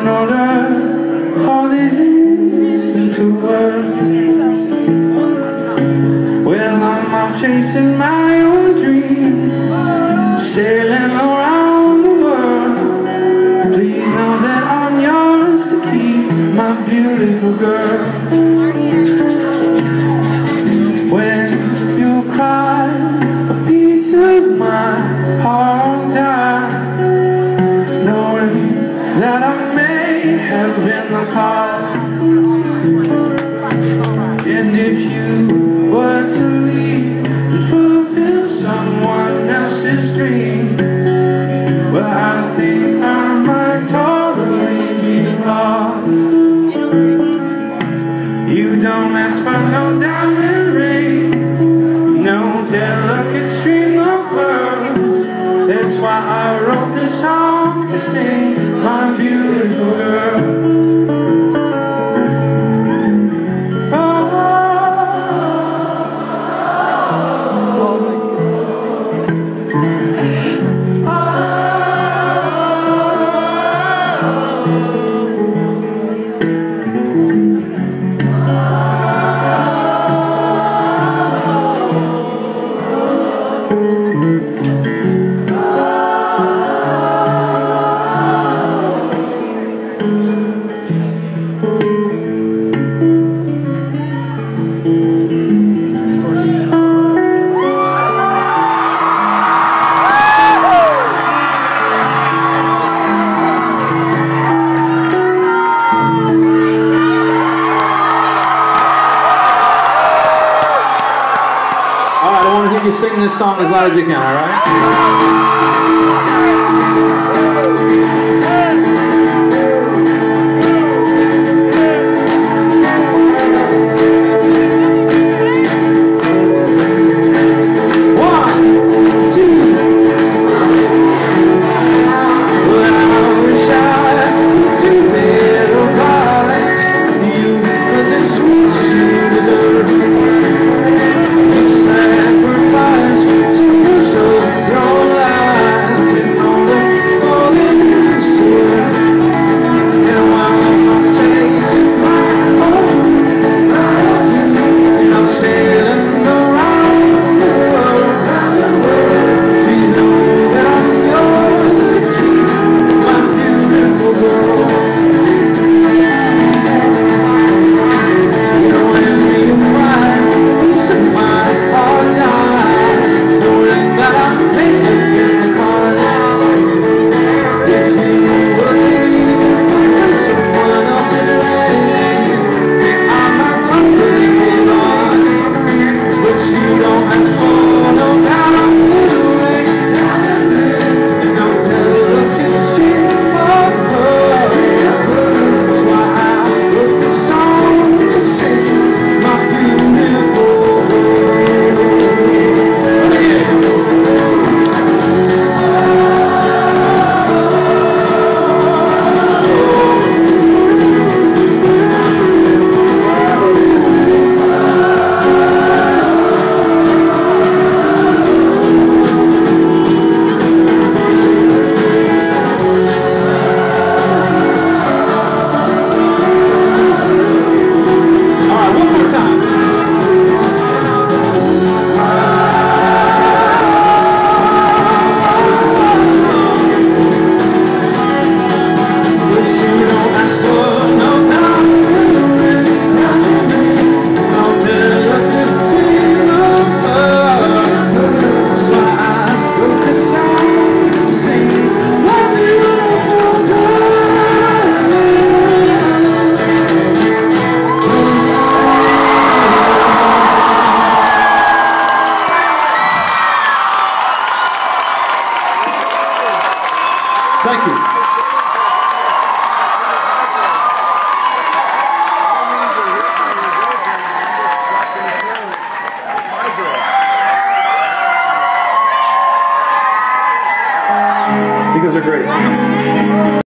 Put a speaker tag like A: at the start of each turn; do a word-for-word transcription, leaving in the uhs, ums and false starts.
A: in order for this into words. Well, I'm out chasing my own dreams, sailing around the world. Please know that I'm yours to keep, my beautiful girl. When you cry, a piece of my heart dies, knowing that I may have been the cause. And if you were to leave and fulfill someone else's dream, well, I think I might totally be lost. You don't ask for no diamond ring, no delicate string of pearls. That's why I wrote this song to sing, my beautiful girl. You sing this song as loud as you can, all right? Thank you. You guys are great.